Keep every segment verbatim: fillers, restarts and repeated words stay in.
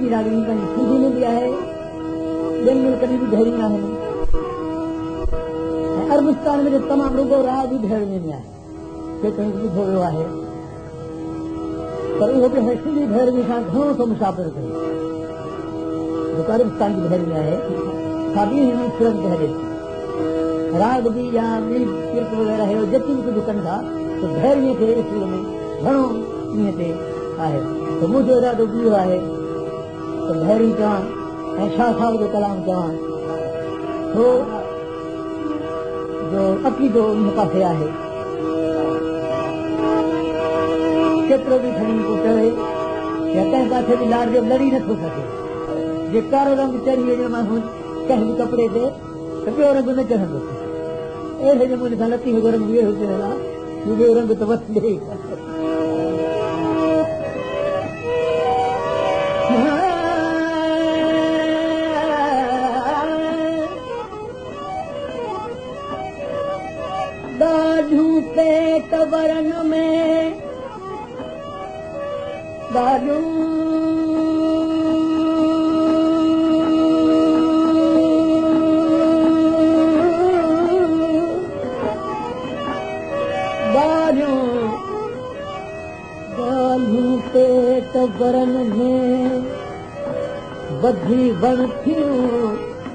जी रागनी पंहिंजी सिंधी में बि आहे, ॿियनि मुल्कनि में बि भेड़ियूं आहिनि, ऐं अरबिस्तान में तमामु रुगो राग बि भेड़ियुनि में आहे, जेको ॿुधो वियो आहे, पर उहो बि सिंधी भेड़ियुनि सां घणो थो मुसाफ़िर करे, जेको अरबिस्तान जी भेड़ियूं आहे, साबियूं हिन सूरत खे हले थी। राग बि या ॿी किर्त वग़ैरह हे जेतिरी बि कुझु कनि था, त भेड़ीअ खे इस्कूल में घणो ईअं ते आहे। त मुंहिंजो इरादो इहो आहे त भेड़ियूं चवां ऐं शाह साहिब जो कलाम चवां, छो जो अक़ीदो इन पासे आहे, केतिरो बि खणी को चवे या कंहिं पासे बि लाड़ जो लड़ी नथो सघे। जे कारो रंग चढ़ी वञे माण्हू कंहिं बि कपिड़े ते त ॿियो रंग न चढ़ंदो, अहिड़े नमूने सां लतीफ़ जो रंग ॿियो चढ़ियल आहे, ॿियो रंग त वठंदे ई ॾाढूं पेट वरन में ॾाढूं पेट वरन में बधी बण थियूं,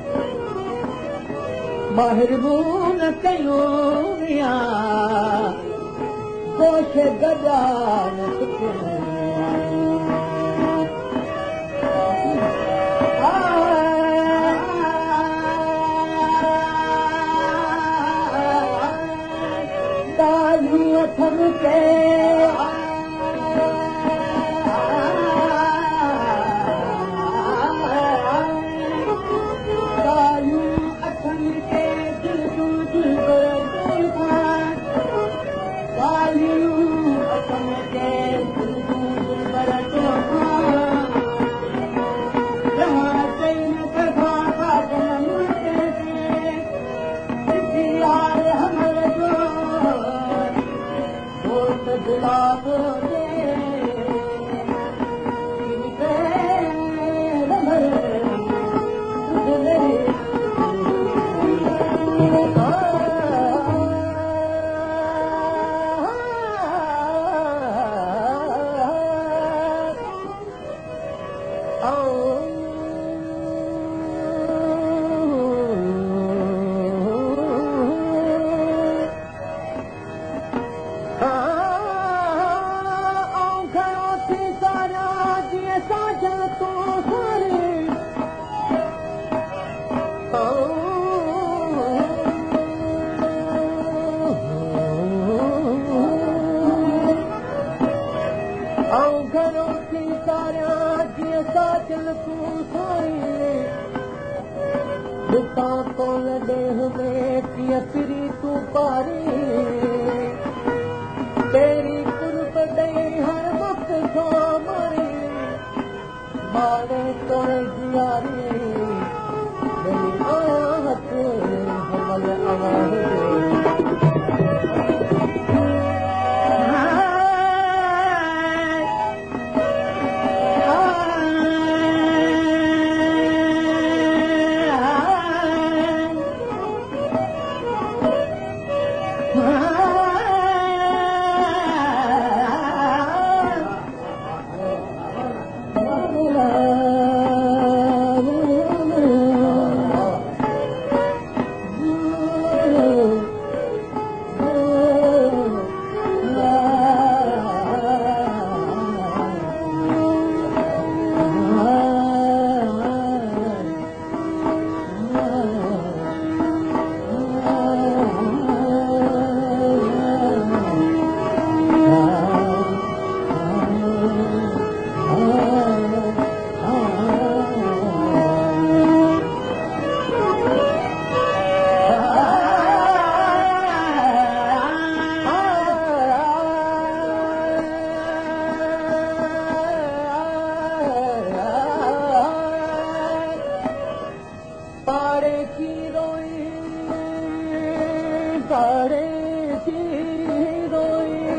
ॿाहिरि न कयूं या गोश गॾा न ॻाल्हियूं अथनि के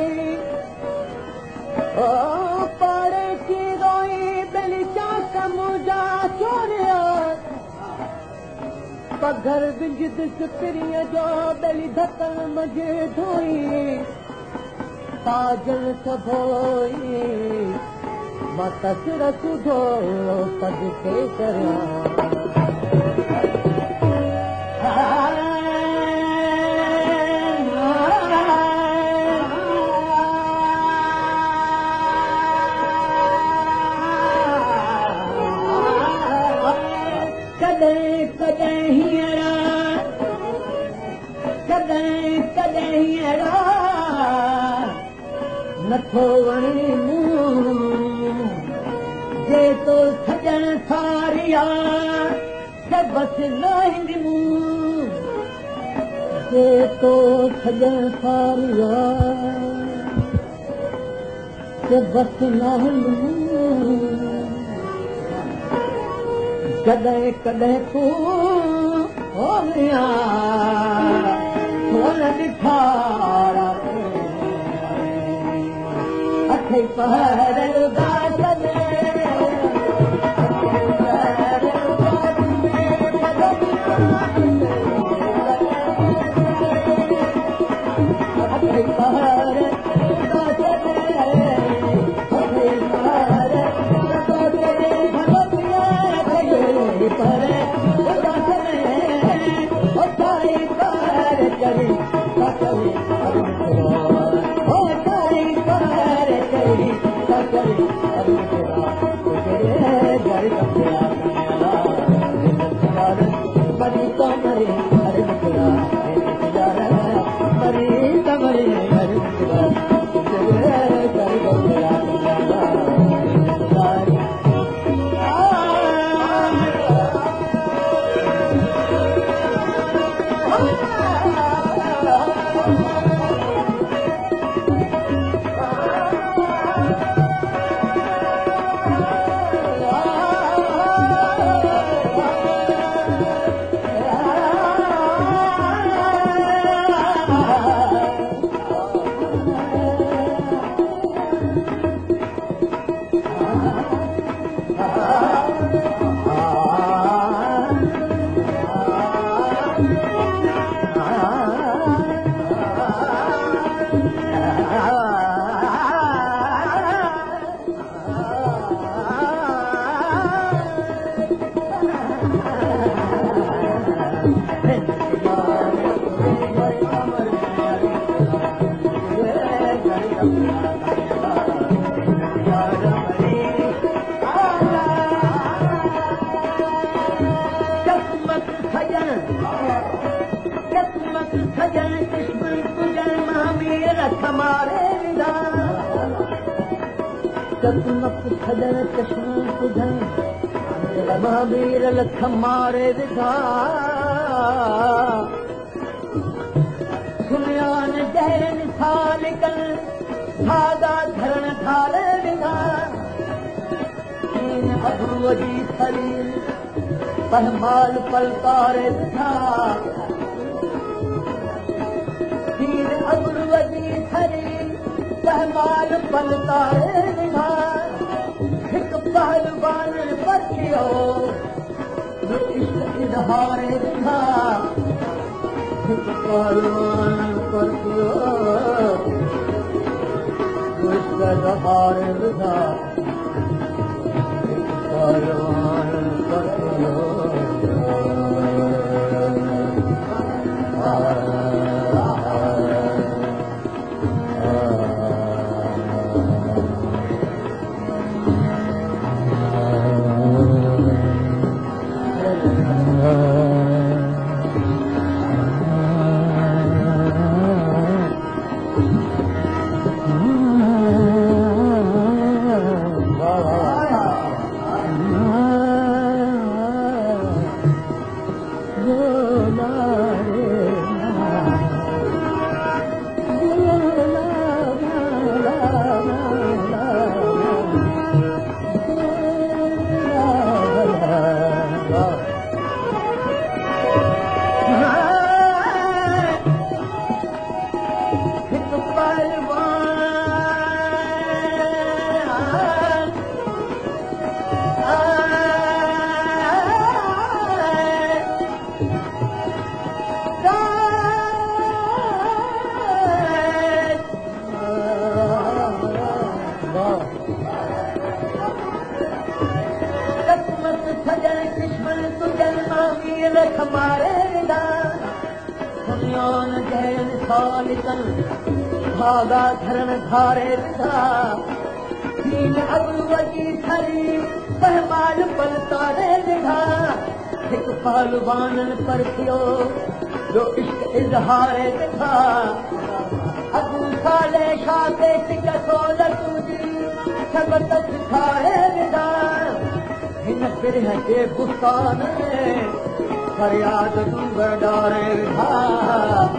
Oh, pare ki roi beli cha kamu पघर बिंजिद सुतरीअ जो बेली धकल मजे धोई ताजल सभोई मां तसर सुधो सदके करियां कॾहिं कॾहिं हींअर कॾहिं कॾहिं हींअर नथो वणे मूं जे तो सजण सारिया से बस नाहिंदी मूं जे तो सजण सारिया से बस नाहिंदी मूं कॾहिं कॾहिं तूं होलिया सोन ॾिठा अठे पहर महावीर लख मारे विधा सुनियान जहन सालिकल धागा धरण थारे विधा तीन अबुअ जी शरीर पहमाल पलकारे विधा तीन अबुअ जी शरीर पहमाल पलकारे विधा पहलवान बचियो इजहारे दिखा पहलवान बचियो इजहारे दिखा पहलवान बचियो हमारे विधान सुनियो न जैन सालिकन भागा धरण धारे विधा तीन अगुवती थरी पहमाल पल तारे विधा एक पालवानन पर थियो जो इश्क इजहारे विधा अगू साले शाके सिकसोल तुझी सबक सिखाए विधा हिन फिरह के गुस्तान फरियाद दूंगर डारे विधा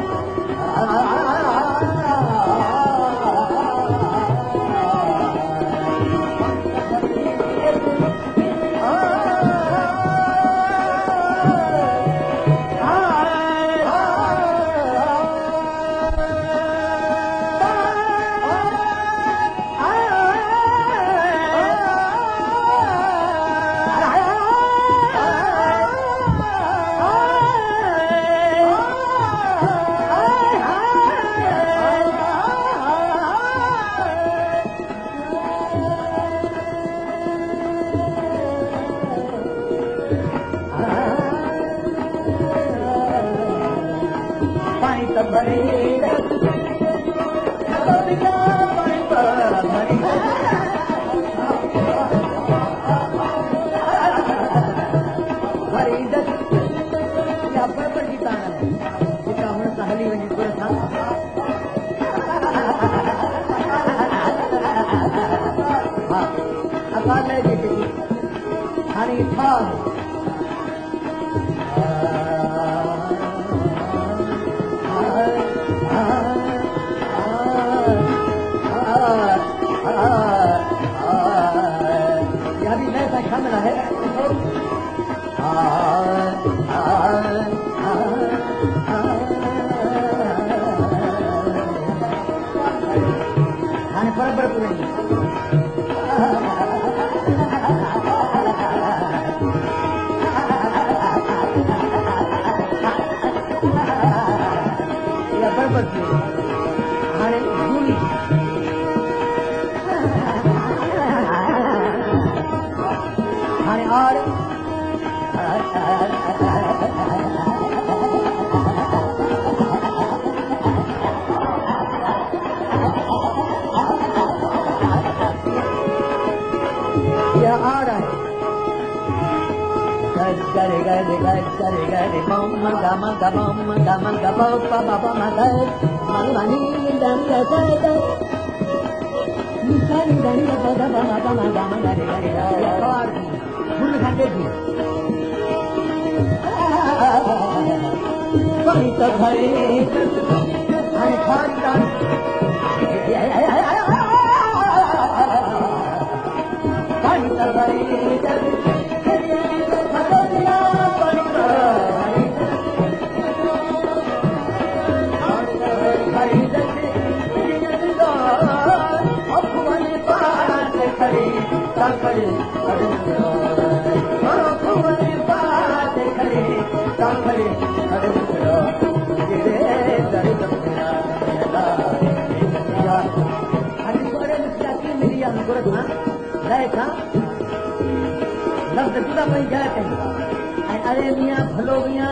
अरे मियाँ भलो मियाँ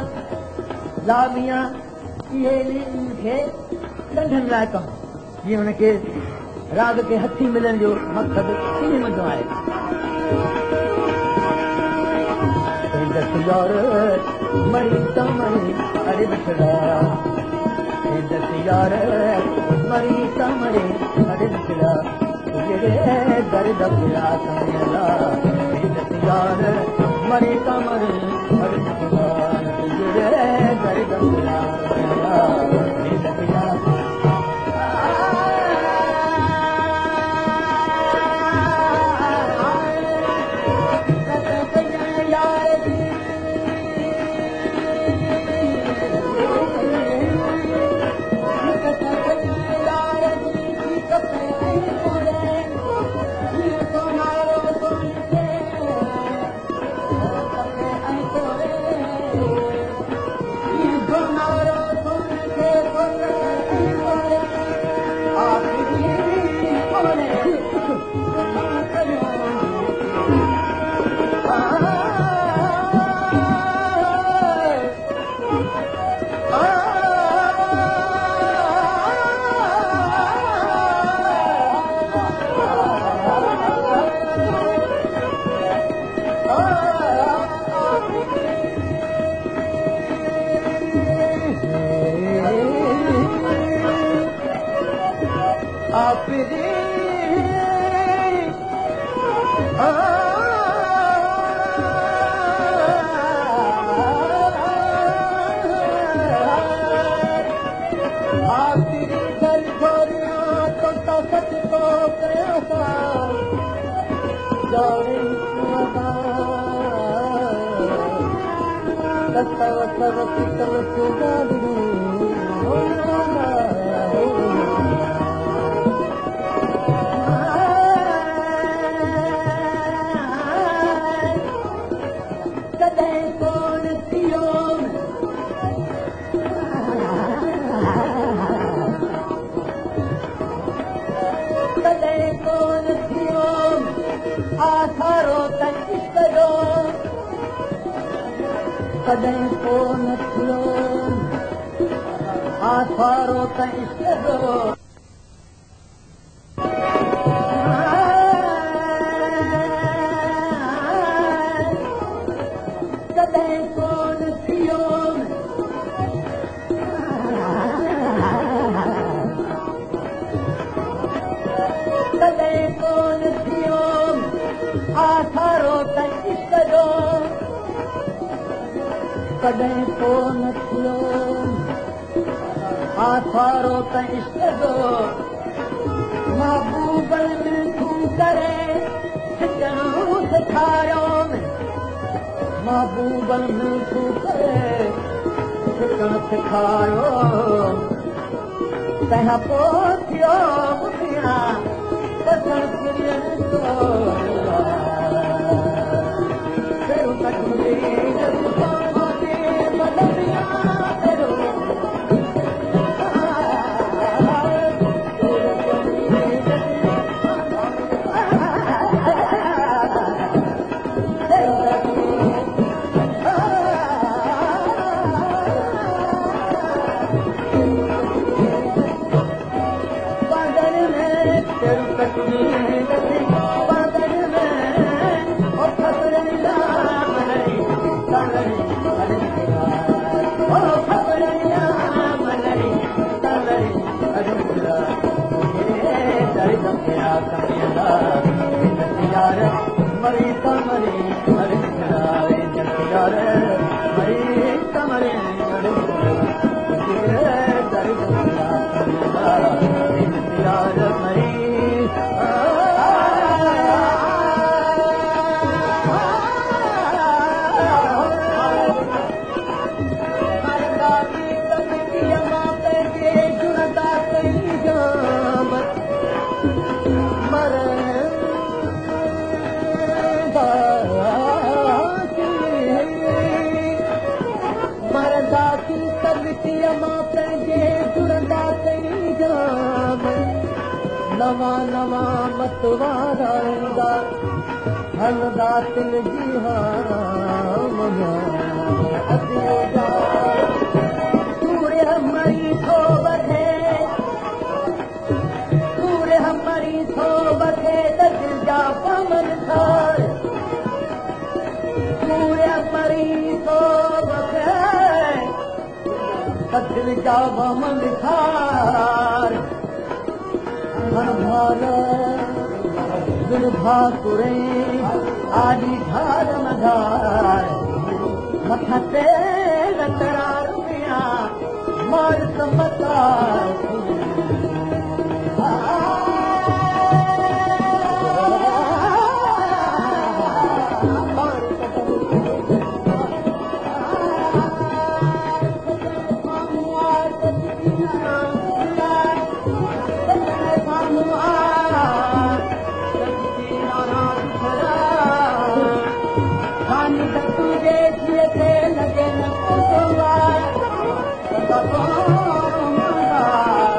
ला मियाँ ये इनखे ॾंढनि लाइ कमु जीअं हुनखे राग के हथी मिलण जो मक़सदु इन मुंहिंजो आहे मरी त मरी अरे बिछड़ा यार मरी त मरी अरे बिछड़ा दर्द पिया समझला यार मरी त मरी अरे बिछड़ा दर्द पिया No, no, no. कॾहिं कोन थियो आसारो त इश्क जो कॾहिं कोन थियो कॾहिं कोन थियो आसारो त इश्क जो कॾहिं कोन थियो आसारो त इश्क जो महबूबन में तूं करे छिकणो सेखारियो महबूबन में तूं करे छिकणो सेखारियो तंहिंखां पोइ थियो बुधिया बसण किरियनि जो नवां नवां मतवारा ईंदा हलंदा तिल जी सूर्य मरी थो वठे सूर्य मरी थो वठे त दिल जा पमन ठार सूर्य मरी थो वठे त दिल जा पमन ठार भाकुरे आदि ढार मधार मथा ते लतरार पिया मार समतार लॻे न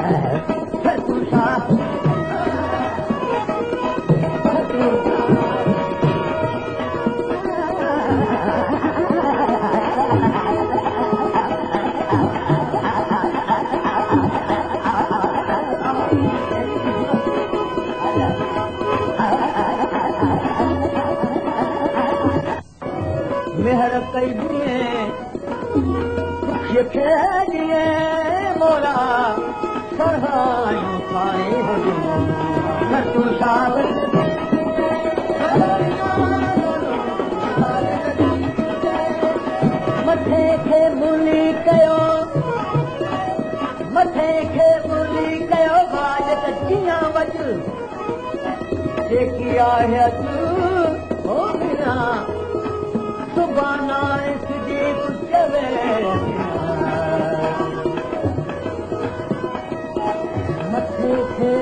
मेहर कई दिए मोला सरहायूं खाए तूं शाद मथे खे मुली कयो मथे खे मुली कयो बाज त कीअं वज जेकी आहे तूं ओ बिना सुबाना तुझे कुछ मथे खे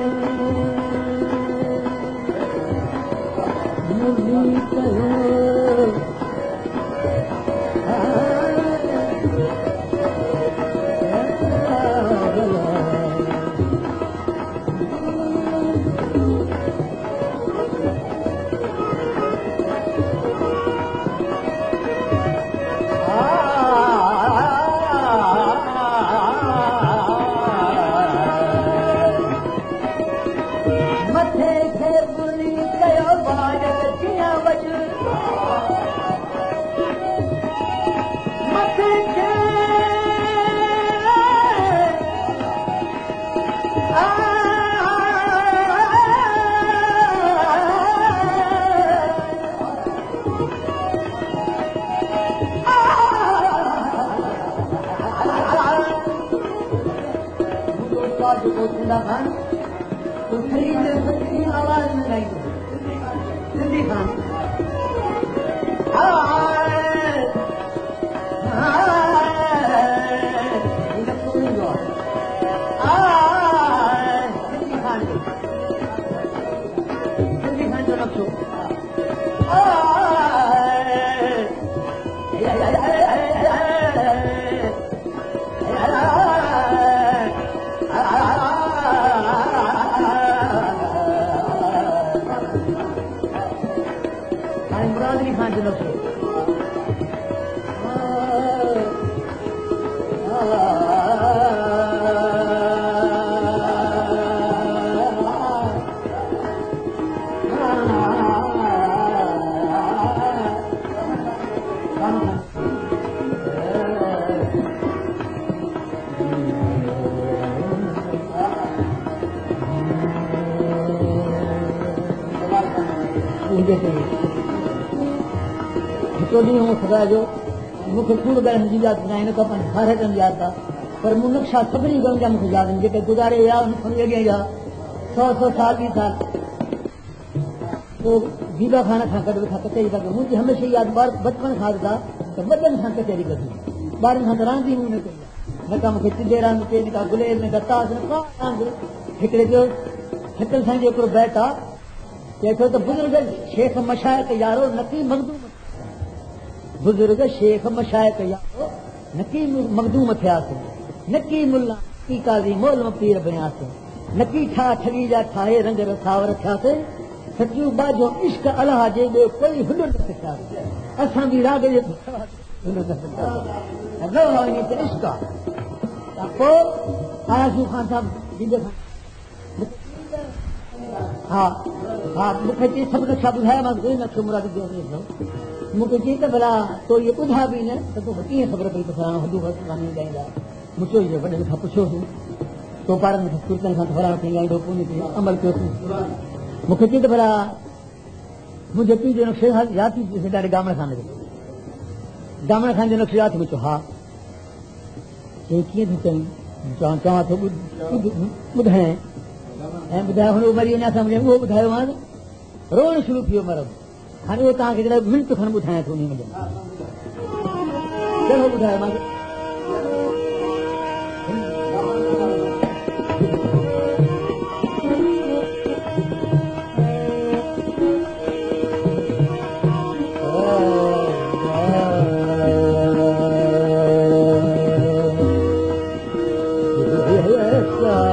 मुली कयो आवाज में नहीं सिंधी खान सिंधी खान सिंधी खान जो नक्शो खान जो नक्शो हिकिड़ो ॾींहुं हूअं ख़ुदा जो मूंखे कूड़ ॻाल्हि जी यादि न हिन खां पंज हर हिकु यादि आहे पर मूं नक्शा सभिनी ॻाल्हियुनि जा मूंखे यादि आहिनि जेके गुज़ारे विया अॻियां जा सौ सौ साल ॿी साल पोइ जीबा खान खां गॾु वेठा कचहरी था कयूं मुंहिंजी हमेशह यादि ॿार बचपन खां था त वॾनि खां कचहरी कढी ॿारनि खां त रांदि मूं न कई न का मूंखे चिदे रांदि कई न का गुलेल न का ताश न का रांदि हिकिड़े ॿियो हिकु साईं जो हिकिड़ो बैत आहे चए थो त बुज़ुर्ग शेख मशाइक यारो नकी मखदूम बुज़ुर्ग शेख मशाइक यारो नकी मखदूम थियासीं नकी मुल्ला नकी काज़ी मोल पीर बणियासीं नकी ठा ठगी जा ठाहे रंग रसावर थियासीं सचियूं बाजो इश्क अलाह जे ॿियो कोई हुनर न सिखियासीं असां बि राग जे हुनर न सिखियासीं इश्क आहे पोइ आयासूं खान साहब हा हा मूंखे चई सभु नक्शा ॿुधाया मां नक्शो मुराद मूंखे चई त भला तो इहे ॿुधा बि न त तोखे कीअं ख़बर पई त फलाणो हदू कान्हे ॻाईंदा मुचो ई वॾनि खां पुछियोसीं तो ॿारनि खे कुर्तनि खां फलाणो खणी ॻाईंदो कोन थी अमल कयोसीं मूंखे चई त भला मुंहिंजे पीउ जो नक्शो यादि थी ॾाढे गामण खान जो गामण खान जो नक्शो यादि थी मुचो हा चई कीअं थी चई चवां चवां थो ॿुधाए ऐं ॿुधायो हुन मरी वञा सां उहो ॿुधायो मां रोअण शुरू थी वियो मरब हाणे उहो तव्हांखे जॾहिं मिंट खनि ॿुधायां थो उन में कहिड़ो ॿुधायो मां Yeah.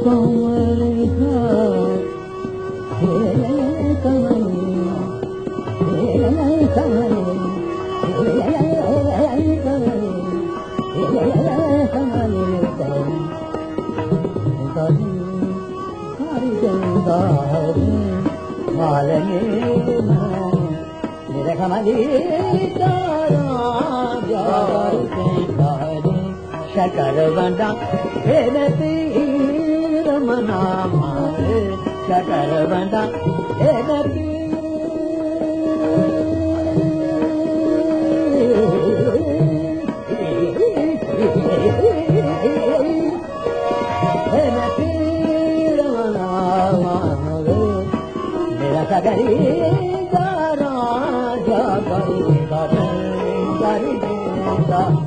शकर वंडा हे पीर मना मारे शकर वंडा हे पीर हे पीर मना मारे मेरा सगरी गारा जा गरी गरी गरी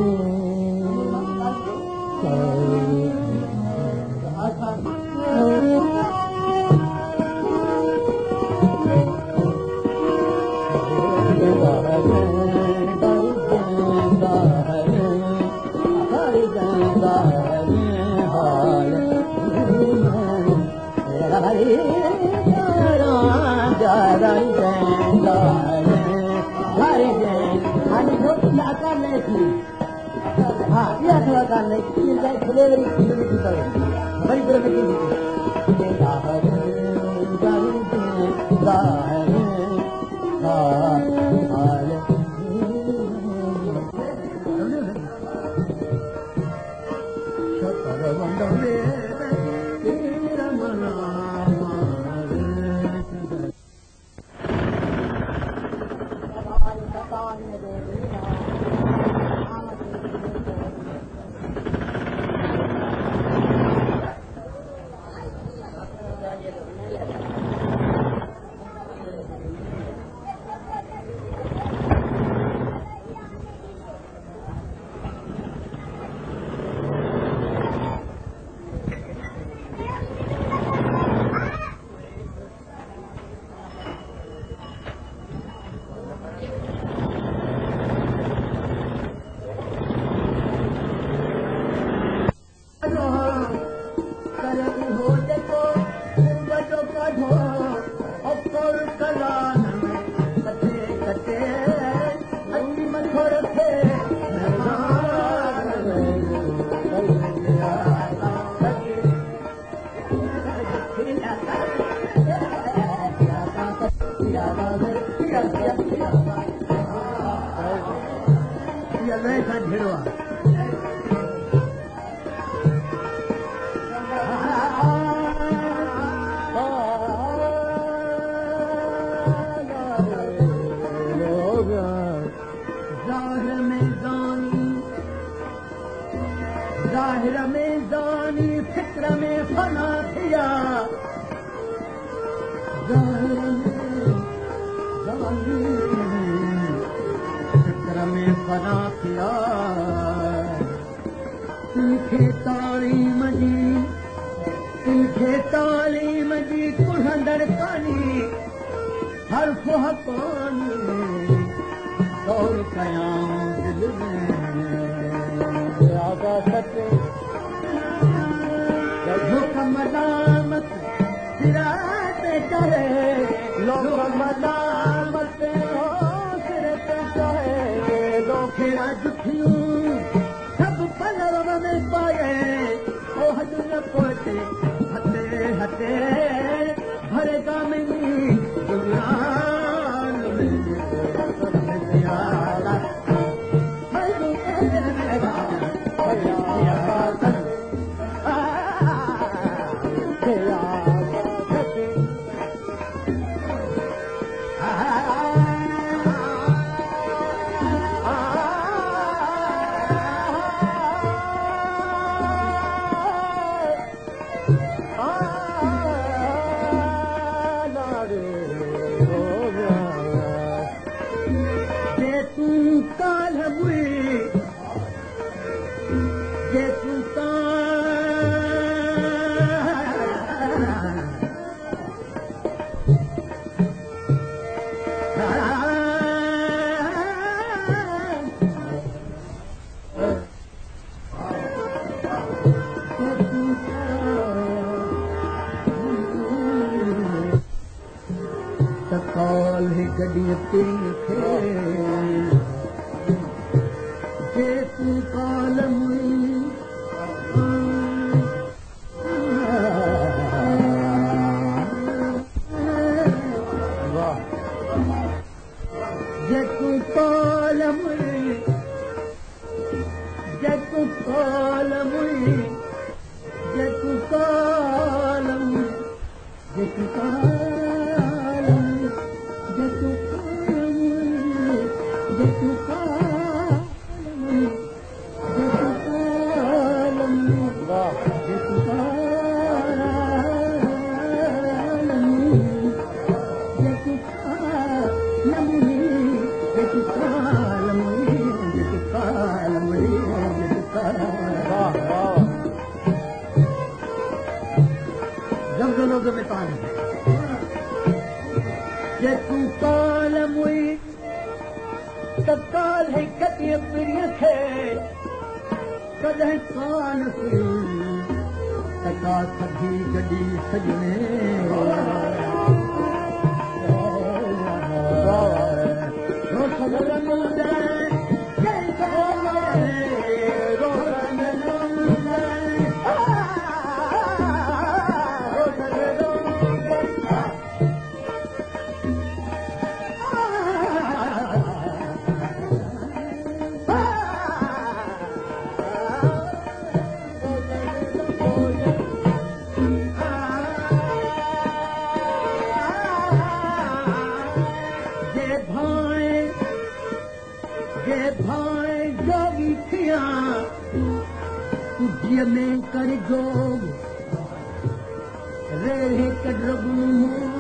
हाँ यह थोड़ा काम नहीं चिंता खुले बड़ी बड़ी बुरे में ज़ाहिर में ज़ानी फिक्र में फना थिया ज़ाहिर में ज़ानी फिक्र में फना थिया तुमखे तालीम जी तुमखे तालीम जी कुहंदर कानी हर फुहकानी दौर कयां दिल में लोक मदामत सिरात करे लोक मदामत सिरत करे लोखेरा दुखियूं सब पलव में पाए ओ हद न पहुंचे हते हते भरेगा मिली गुलाल में यारा तत्काल है गॾिय तेरी खे जे तूं काल मुई जे तूं काल मुई जे तूं काल मुई जे तूं काल मुई जे तूं काल मुई जे तूं काल मुई जे तूं काल मुई जे तूं काल मुई जे तूं काल मुई जे तूं काल मुई जे तूं काल मुई जे तूं काल मुई जे तूं काल वाह वाह जंगलों में तान जे तूं काल मुई तत्काल है गॾिय प्रिय खे कॾहिं कान तका थधी गॾी सजणे रोशन रंगले रोशन रंगले जोगी थिया तुझिय में कर जोग रे कॾरगुन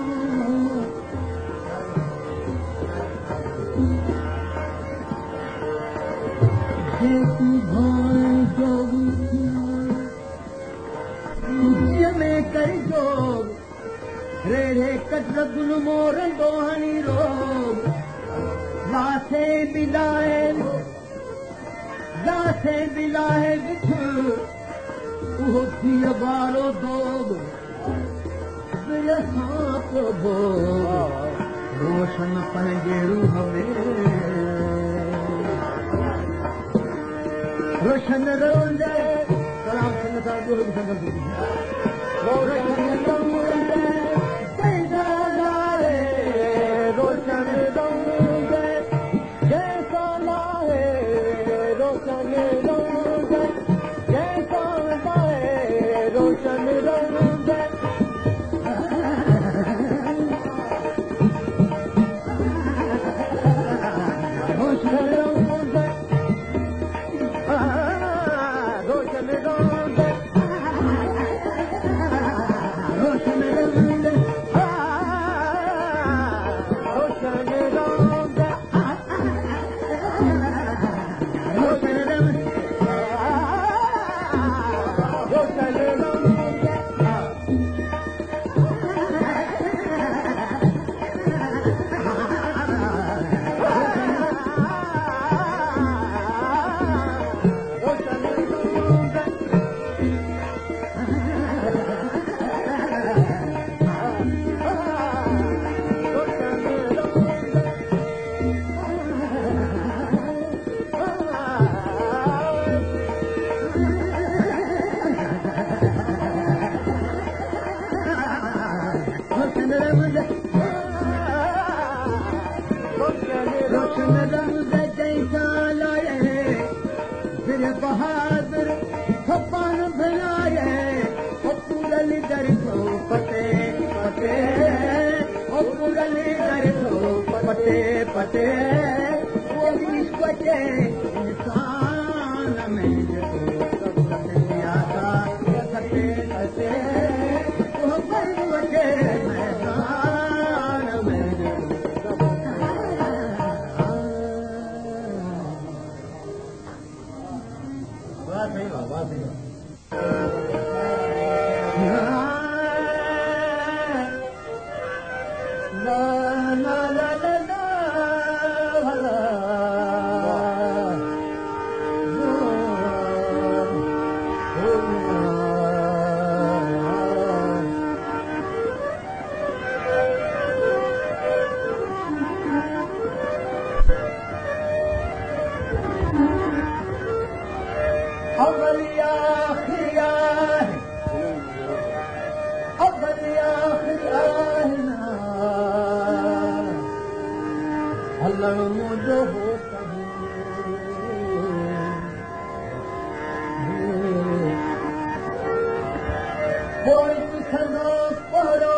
जे तूं भाई जोगी थिया तुझिय में कर जोग रे कॾरगुन मोरंदो हणी रोग लासे बिलाए लासे बिलाए ॾिठ उहो थिय वारो दोग दिल सां प्रभु रोशन पंहिंजे रूह में रोशन रोंदे कलाम सिंह सां ॿियो बि संगत रोशन रोंदे पंहिंजा नाले रोशन रोंदे जैसा नाहे रोशन रोंदे जैसा नाहे रोशन रोंदे रोशन रोंदे रोशन रोंदे रोशन रोंदे रोशन रोंदे रोशन रंग जैसा लाए फिर बहादुर खपन भलाए पूरल दर थो पटे पटे पूरल दर थो पटे पटे पटे इंसान में कटे कटे वटे मैदान में la la la la la सॼो पोरो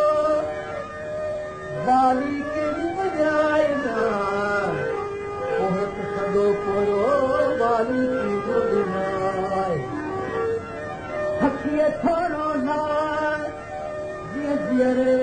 बाली कहिड़ी बजाईंदा सॼो पोरो बाली हकीअ थोरो न जीअं जीअरे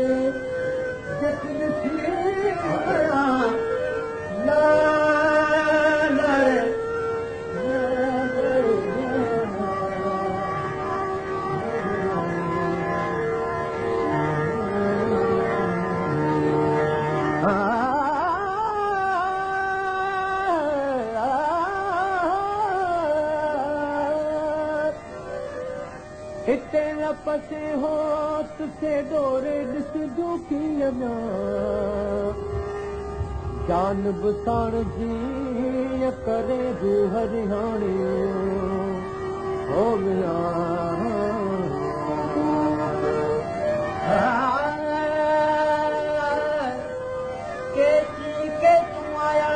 हिते न पसे हो तुसे डोरे ॾिस दुखीअ जान बुसाण जी करे रूह रिहाणी हो मिया के के तूं आया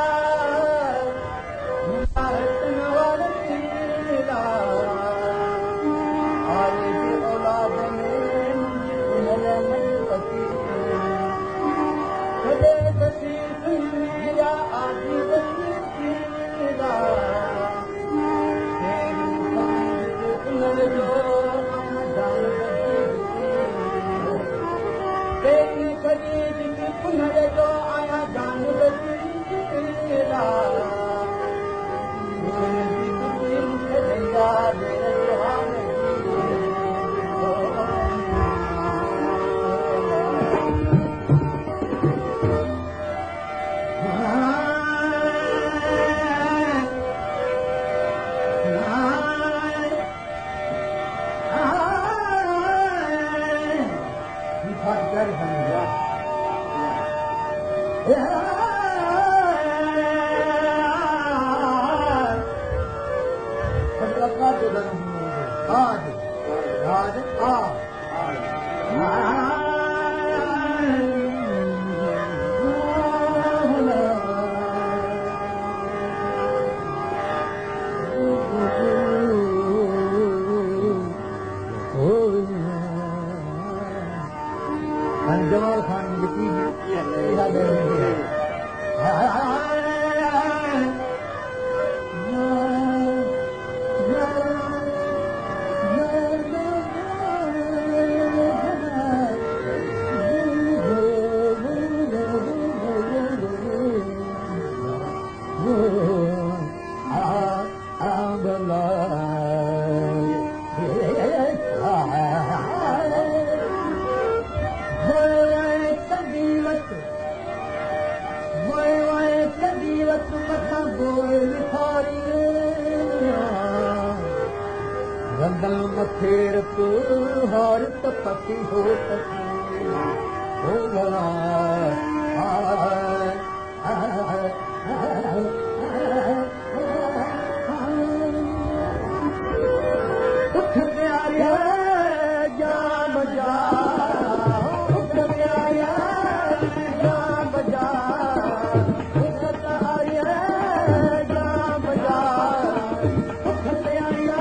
जमाल खान रंदल मथेर तू हर तपति हो सकी हो गला उठ प्यारिया जा बजा उठ प्यारिया जा बजा उठ प्यारिया जा बजा उठ प्यारिया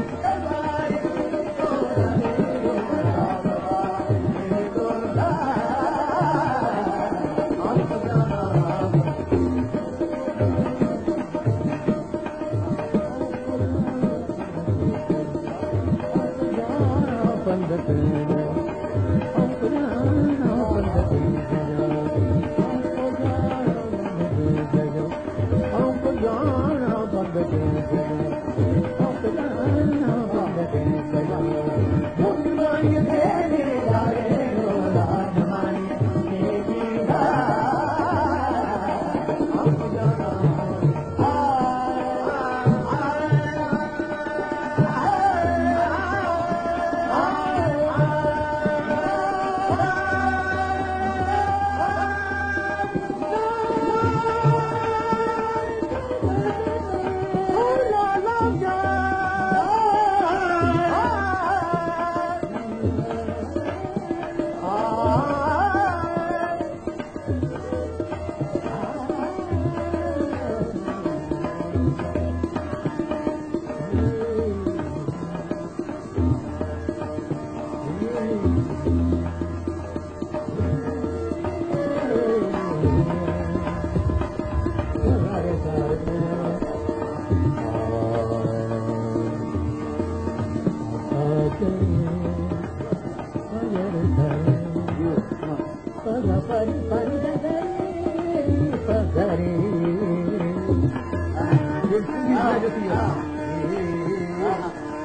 Oh,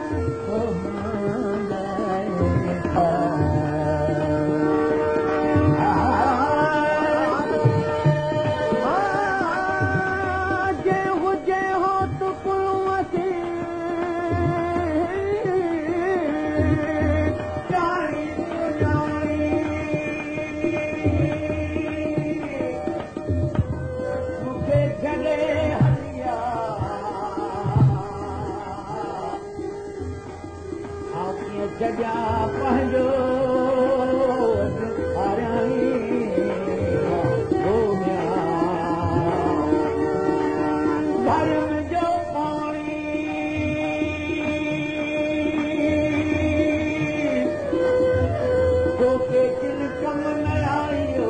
जॻा पंहिंजो धर्म जो पाणी तोखे किन कम न आयो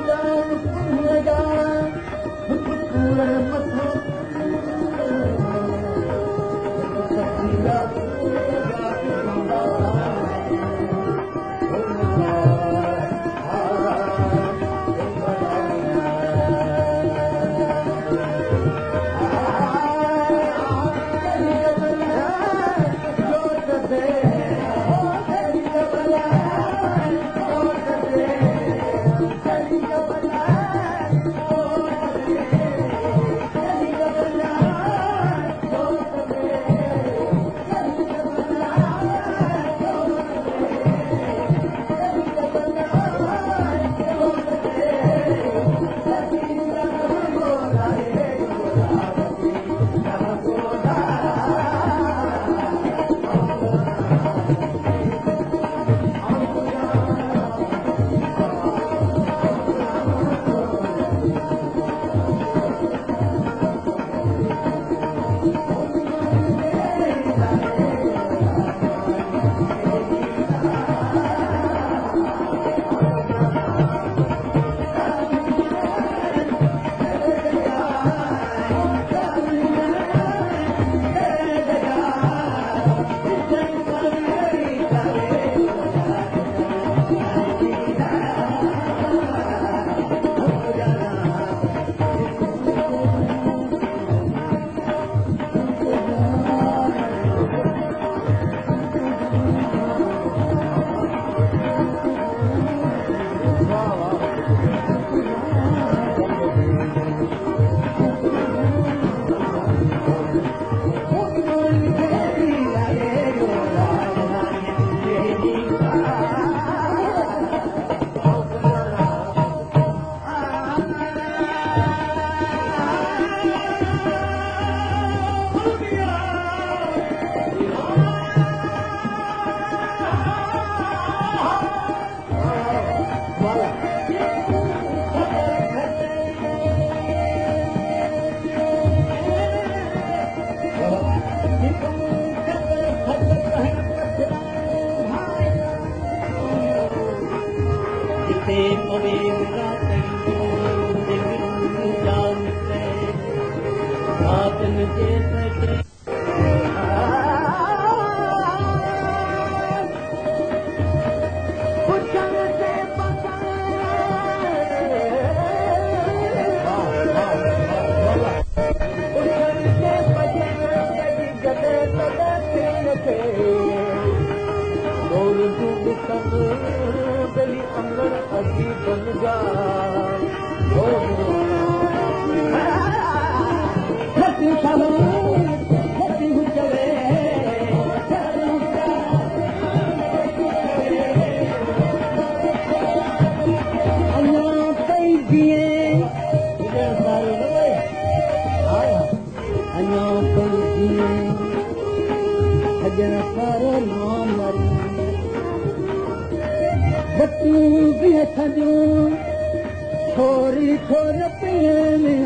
छोरी छोर पिए में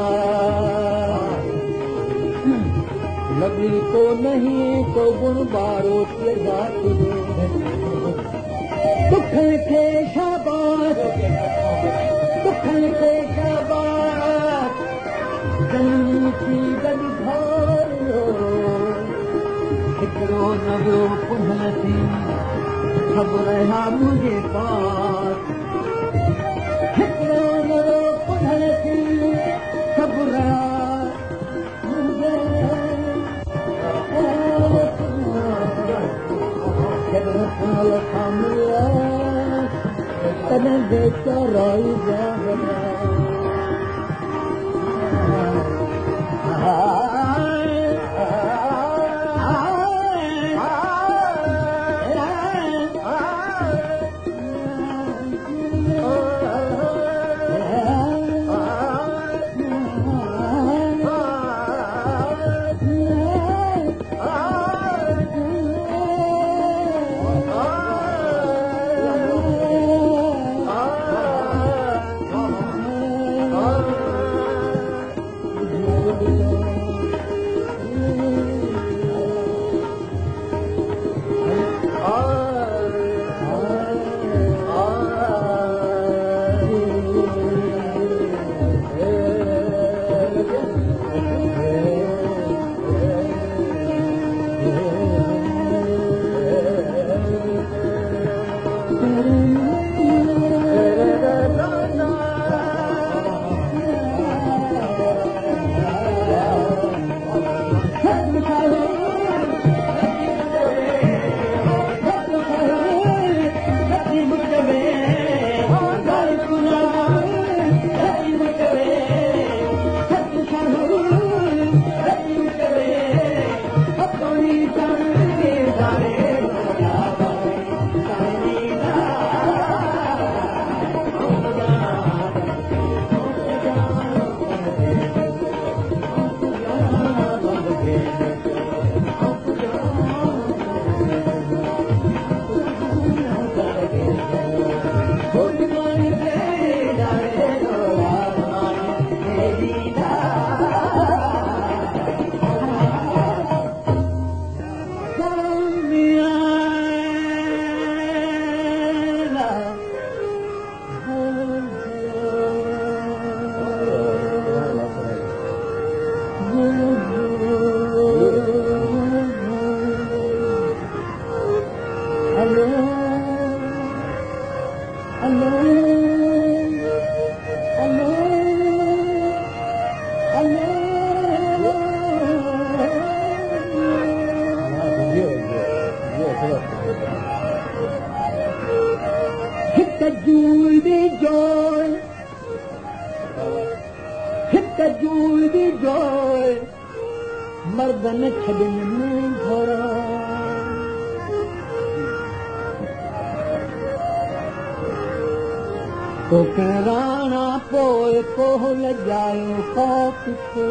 लगी तो नहीं तो गुण बारो के जाती दुखन के शाबाश दुखन के शाबाश जन्म की गली भारो हिकड़ो नवो पुनः थी सब रहा मुझे पास हिकड़ो नवो पुनः थी सब रहा तने बेचा राई जा मर्दन छॾण में घोड़ा तोखे राणा पोइ पोइ लॼायो कौप खे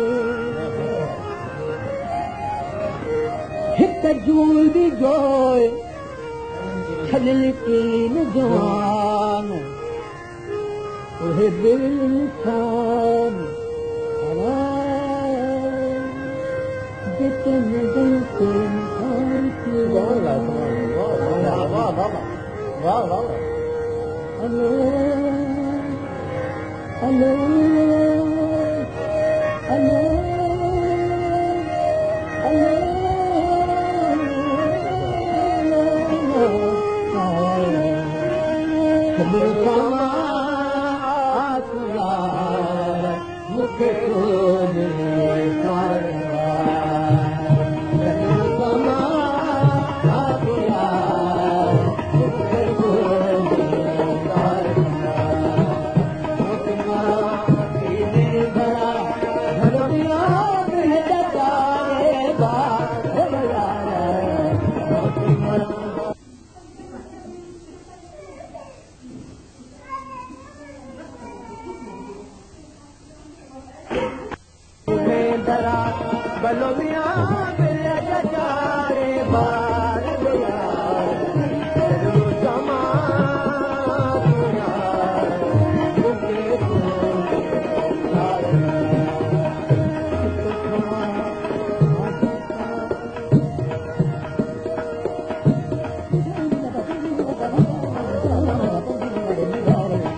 हिक जूल दी जोइ छॾल कीन जवान उहे दिल इंसान Hello, hello, hello,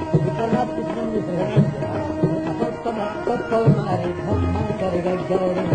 Go